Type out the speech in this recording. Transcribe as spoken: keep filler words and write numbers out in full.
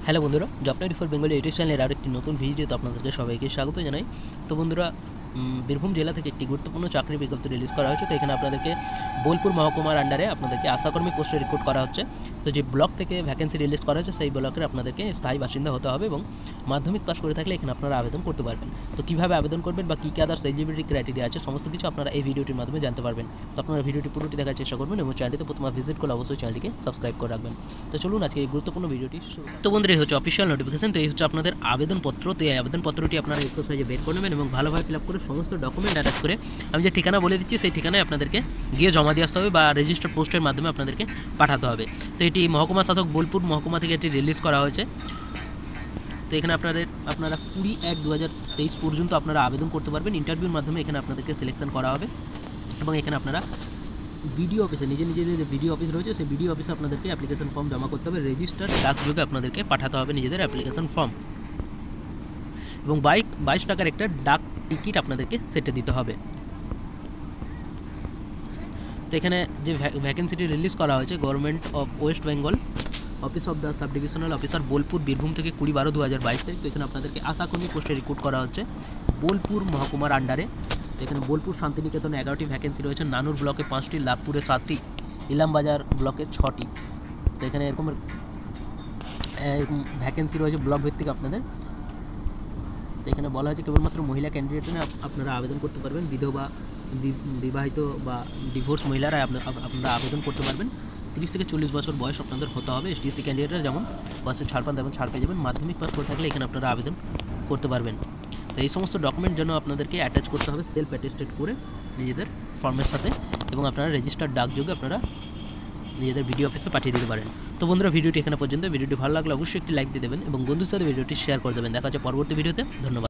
Hello বন্ধুরা, job ninety four Bengali YouTube চ্যানেলের আরেকটি নতুন ভিডিওতে আপনাদেরকে সবাইকে স্বাগত জানাই। তো বন্ধুরা, বীরভূম জেলা থেকে একটি গুরুত্বপূর্ণ চাকরি বিজ্ঞপ্তি রিলিজ করা হয়েছে। তো এখানে আপনাদেরকে বোলপুর মহকুমার আন্ডারে আপনাদেরকে আশাকর্মী পোস্টে রিক্রুট করা হচ্ছে। তো যে ব্লক থেকে ভ্যাকেন্সি রিলিজ করা হয়েছে সেই ব্লকের আপনাদেরকে স্থায়ী বাসিন্দা হতে হবে এবং মাধ্যমিক পাস করে থাকলে এখানে আপনারা আবেদন করতে পারবেন। তো কীভাবে আবেদন করবেন বা কী কী আদার্স এলিজিবিলিটি ক্রাইটেরিয়া আছে সমস্ত কিছু আপনারা এই ভিডিওটির মাধ্যমে জানতে পারবেন। তো আপনারা ভিডিওটি পুরোটি দেখার চেষ্টা করবেন এবং চ্যানেলটিতে প্রথমে ভিজিট করলে অবশ্যই চ্যানেলটিকে সাবস্ক্রাইব করে রাখবেন। তো চলুন আজকে এই গুরুত্বপূর্ণ ভিডিওটি শুরু। তো বন্ধুরা, এই হচ্ছে অফিসিয়াল নোটিফিকেশন। তো এই হচ্ছে আপনাদের আবেদনপত্র। তো এই আবেদনপত্রটি আপনারা একটু সাইজে বের করে নেবেন এবং ভালোভাবে ফিল আপ করে সমস্ত ডকুমেন্ট অ্যাটাচ করে আমি যে ঠিকানা বলে দিচ্ছি সেই ঠিকানায় আপনাদেরকে গিয়ে জমা দিয়ে আসতে হবে বা রেজিস্টার পোস্টের মাধ্যমে আপনাদেরকে পাঠাতে হবে। তো এটি মহকুমা শাসক বোলপুর মহকুমা থেকে এটি রিলিজ করা হয়েছে। তো এখানে আপনাদের আপনারা কুড়ি এক দু হাজার তেইশ পর্যন্ত আপনারা আবেদন করতে পারবেন। ইন্টারভিউর মাধ্যমে এখানে আপনাদেরকে সিলেকশন করা হবে এবং এখানে আপনারা বিডিও অফিসে নিজে নিজেদের যে বিডিও অফিস রয়েছে সেই বিডিও অফিসে আপনাদেরকে অ্যাপ্লিকেশন ফর্ম জমা করতে হবে। রেজিস্টার ডাকযোগে আপনাদেরকে পাঠাতে হবে নিজেদের অ্যাপ্লিকেশন ফর্ম এবং বাইক বাইশ টাকার একটা ডাক টিকিট আপনাদেরকে সেটে দিতে হবে। তো এখানে যে ভ্যাকেন্সিটি রিলিজ করা হয়েছে government of West Bengal, office of the sub divisional officer Bolpur, Birbhum থেকে কুড়ি বারো দু হাজার বাইশ তারিখ। তো এখানে আপনাদেরকে আশাকর্মী পোস্টে রিক্রুট করা হচ্ছে বোলপুর মহকুমার আন্ডারে। তো এখানে বোলপুর শান্তিনিকেতনে এগারোটি ভ্যাকেন্সি রয়েছে, নানুর ব্লকে পাঁচটি, লাভপুরে সাতটি, ইলামবাজার ব্লকে ছটি। তো এখানে এরকম এরকম ভ্যাকেন্সি রয়েছে ব্লক ভিত্তিক আপনাদের। তো এখানে বলা হয়েছে কেবলমাত্র মহিলা ক্যান্ডিডেটরা আপনারা আবেদন করতে পারবেন। বিধবা, বিবাহিত বা ডিভোর্স মহিলারা আপনারা আবেদন করতে পারবেন। তিরিশ থেকে চল্লিশ বছর বয়স আপনাদের হতে হবে। এসটিসি ক্যান্ডিডেটরা যেমন বয়সের ছাড় পান তেমন ছাড় পেয়ে যাবেন। মাধ্যমিক পাস করে থাকলে এখানে আপনারা আবেদন করতে পারবেন। তো এই সমস্ত ডকুমেন্ট যেন আপনাদেরকে অ্যাটাচ করতে হবে সেলফ অ্যাটেস্টেড করে নিজেদের ফর্মের সাথে এবং আপনারা রেজিস্টার ডাকযোগে আপনারা নিজেদের ভিডিও অফিসে পাঠিয়ে দিতে পারেন। তো বন্ধুরা, ভিডিওটি এখানে পর্যন্ত। ভিডিওটি ভালো লাগলে অবশ্যই একটি লাইক দিয়ে দেবেন এবং বন্ধুর সাথে ভিডিওটি শেয়ার করে দেবেন। দেখা হচ্ছে পরবর্তী ভিডিওতে। ধন্যবাদ।